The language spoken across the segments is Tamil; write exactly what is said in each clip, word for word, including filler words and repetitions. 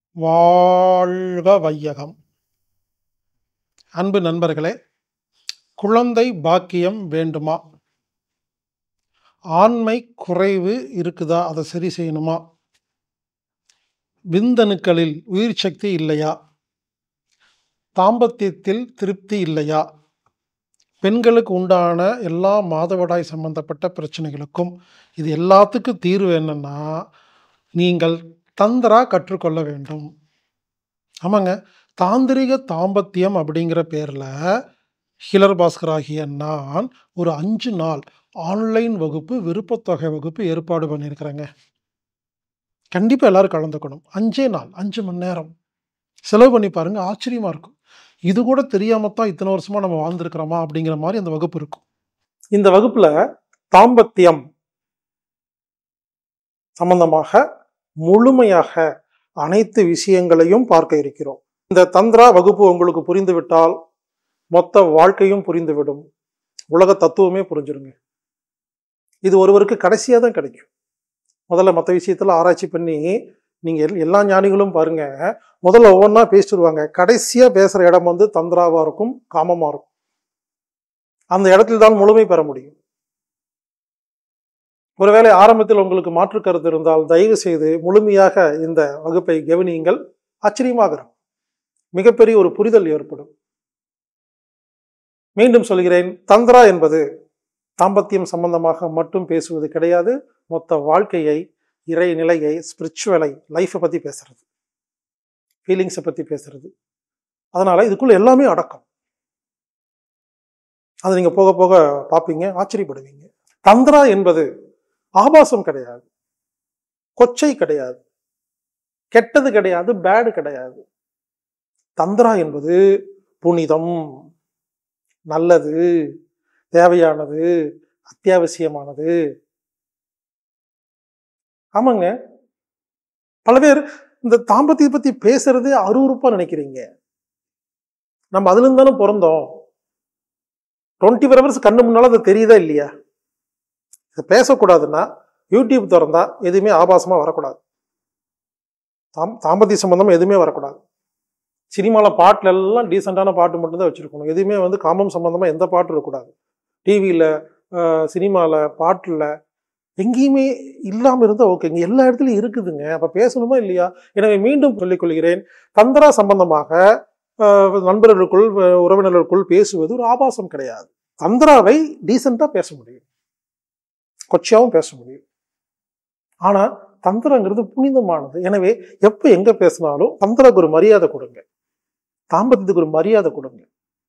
வாழ்க வையகம். அன்பு நண்பர்களே, குழந்தை பாக்கியம் வேண்டுமா? ஆண்மை குறைவு இருக்குதா? அதை சரி செய்யணுமா? விந்தணுக்களில் உயிர் சக்தி இல்லையா? தாம்பத்தியத்தில் திருப்தி இல்லையா? பெண்களுக்கு உண்டான எல்லா மாதவிடாய் சம்பந்தப்பட்ட பிரச்சனைகளுக்கும் இது எல்லாத்துக்கும் தீர்வு என்னன்னா, நீங்கள் தந்திரா கற்றுக்கொள்ள வேண்டும். ஆமாங்க, தாந்திரிக தாம்பத்தியம் அப்படிங்கிற பேரில் ஹீலர் பாஸ்கர் ஆகிய நான் ஒரு அஞ்சு நாள் ஆன்லைன் வகுப்பு, விருப்பத்தொகை வகுப்பு ஏற்பாடு பண்ணியிருக்கிறேங்க. கண்டிப்பாக எல்லாரும் கலந்துக்கணும். அஞ்சே நாள், அஞ்சு மணி நேரம் செலவு பண்ணி பாருங்க, ஆச்சரியமா இருக்கும். இது கூட தெரியாம தான் இத்தனை வருஷமா நம்ம வாழ்ந்துருக்கிறோமா அப்படிங்கிற மாதிரி அந்த வகுப்பு இருக்கும். இந்த வகுப்புல தாம்பத்தியம் சம்பந்தமாக முழுமையாக அனைத்து விஷயங்களையும் பார்க்க இருக்கிறோம். இந்த தந்திரா வகுப்பு உங்களுக்கு புரிந்துவிட்டால் மொத்த வாழ்க்கையும் புரிந்துவிடும். உலக தத்துவமே புரிஞ்சிருங்க. இது ஒருவருக்கு கடைசியாக தான் கிடைக்கும். முதல்ல மற்ற விஷயத்துல ஆராய்ச்சி பண்ணி நீங்க எல்லா ஞானிகளும் பாருங்க, முதல்ல ஒவ்வொன்றா பேசிடுவாங்க. கடைசியா பேசுற இடம் வந்து தந்திராவா இருக்கும், காமமா இருக்கும். அந்த இடத்தில் தான் முழுமை பெற முடியும். ஒருவேளை ஆரம்பத்தில் உங்களுக்கு மாற்று கருத்து இருந்தால் தயவு செய்து முழுமையாக இந்த வகுப்பை கவனியுங்கள். ஆச்சரியமாக இருக்கும். மிகப்பெரிய ஒரு புரிதல் ஏற்படும். மீண்டும் சொல்கிறேன், தந்திரா என்பது தாம்பத்தியம் சம்பந்தமாக மட்டும் பேசுவது கிடையாது. மொத்த வாழ்க்கையை, இறைநிலையை, ஸ்பிரிச்சுவலை, லைஃப்பை பற்றி பேசுறது, ஃபீலிங்ஸை பற்றி பேசுறது. அதனால இதுக்குள்ள எல்லாமே அடக்கம். அதை நீங்க போக போக பார்ப்பீங்க, ஆச்சரியப்படுவீங்க. தந்திரா என்பது ஆபாசம் கிடையாது, கொச்சை கிடையாது, கெட்டது கிடையாது, பேடு கிடையாது. தந்திரா என்பது புனிதம், நல்லது, தேவையானது, அத்தியாவசியமானது. ஆமாங்க, பல பேர் இந்த தாம்பத்தியத்தை பத்தி பேசுறது அருவருப்பா நினைக்கிறீங்க. நம்ம அதுல இருந்து தானே பிறந்தோம். டுவெண்ட்டி ஃபோர் ஹவர்ஸ் கண்ணு முன்னால அது தெரியுதா இல்லையா? இதை பேசக்கூடாதுன்னா யூடியூப் திறந்தா எதுவுமே ஆபாசமா வரக்கூடாது. தாம் தாம்பத்திய சம்பந்தமா எதுவுமே வரக்கூடாது. சினிமாவில் பாட்டில் எல்லாம் டீசெண்டான பாட்டு மட்டும்தான் வச்சுருக்கணும். எதுவுமே வந்து காமம் சம்மந்தமாக எந்த பாட்டும் இருக்கக்கூடாது. டிவியில், சினிமாவில், பாட்டில் எங்கேயுமே இல்லாமல் இருந்தால் ஓகேங்க. எல்லா இடத்துலையும் இருக்குதுங்க. அப்போ பேசணுமா இல்லையா? எனவே மீண்டும் சொல்லிக்கொள்கிறேன், தந்திரா சம்பந்தமாக நண்பர்களுக்குள், உறவினர்களுக்குள் பேசுவது ஒரு ஆபாசம் கிடையாது. தந்திராவை டீசெண்டாக பேச முடியும், கொச்சையாகவும் பேச முடியும். ஆனால் தந்திரங்கிறது புனிதமானது. எனவே எப்போ எங்கே பேசினாலும் தந்திரக்கு ஒரு மரியாதை கொடுங்க, தாம்பத்தியத்துக்கு ஒரு மரியாதை கொடுங்க.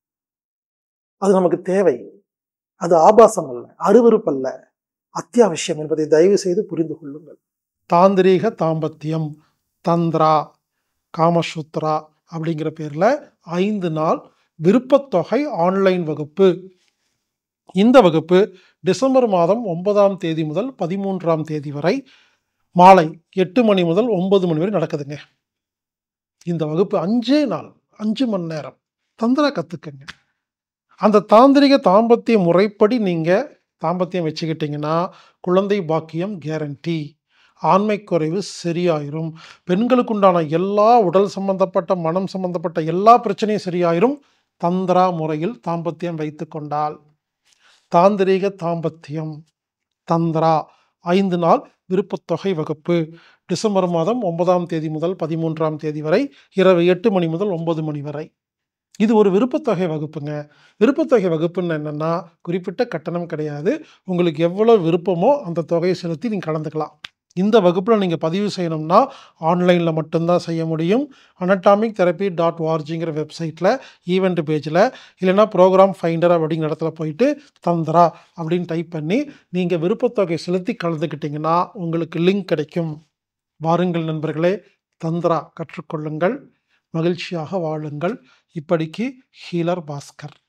அது நமக்கு தேவை. அது ஆபாசம் அல்ல, அருவருப்பு அல்ல, அத்தியாவசியம் என்பதை தயவு செய்து புரிந்து கொள்ளுங்கள். தாந்திரீக தாம்பத்தியம், தந்திரா, காமசூத்ரா அப்படிங்கிற பேரில் ஐந்து நாள் விருப்பத்தொகை ஆன்லைன் வகுப்பு. இந்த வகுப்பு டிசம்பர் மாதம் ஒன்பதாம் தேதி முதல் பதிமூன்றாம் தேதி வரை மாலை எட்டு மணி முதல் ஒன்பது மணி வரை நடக்குதுங்க. இந்த வகுப்பு அஞ்சே நாள், அஞ்சு மணி நேரம் தந்திரா கற்றுக்குங்க. அந்த தாந்திரிக தாம்பத்திய முறைப்படி நீங்கள் தாம்பத்தியம் வச்சுக்கிட்டிங்கன்னா குழந்தை பாக்கியம் கேரண்டி. ஆண்மை குறைவு சரியாயிரும். பெண்களுக்கு உண்டான எல்லா உடல் சம்பந்தப்பட்ட, மனம் சம்பந்தப்பட்ட எல்லா பிரச்சனையும் சரியாயிரும் தந்திரா முறையில் தாம்பத்தியம் வைத்து கொண்டால். தாந்திரிக தாம்பத்தியம், தந்திரா ஐந்து நாள் விருப்பத்தொகை வகுப்பு டிசம்பர் மாதம் ஒன்பதாம் தேதி முதல் பதிமூன்றாம் தேதி வரை இரவு எட்டு மணி முதல் ஒன்பது மணி வரை. இது ஒரு விருப்பத்தொகை வகுப்புங்க. விருப்பத்தொகை வகுப்புன்னு என்னென்னா குறிப்பிட்ட கட்டணம் கிடையாது. உங்களுக்கு எவ்வளோ விருப்பமோ அந்த தொகையை செலுத்தி நீங்கள் கலந்துக்கலாம். இந்த வகுப்பில் நீங்கள் பதிவு செய்யணும்னா ஆன்லைனில் மட்டும்தான் செய்ய முடியும். அனட்டாமிக் தெரப்பி டாட் ஓஆர்ஜிங்கிற வெப்சைட்டில் ஈவெண்ட் பேஜில், இல்லைனா ப்ரோக்ராம் ஃபைண்டர் அப்படிங்கிற இடத்துல போயிட்டு தந்திரா அப்படின்னு டைப் பண்ணி நீங்கள் விருப்பத்தொகை செலுத்தி கலந்துக்கிட்டிங்கன்னா உங்களுக்கு லிங்க் கிடைக்கும். வாருங்கள் நண்பர்களே, தந்திரா கற்றுக்கொள்ளுங்கள், மகிழ்ச்சியாக வாழுங்கள். இப்படிக்கு ஹீலர் பாஸ்கர்.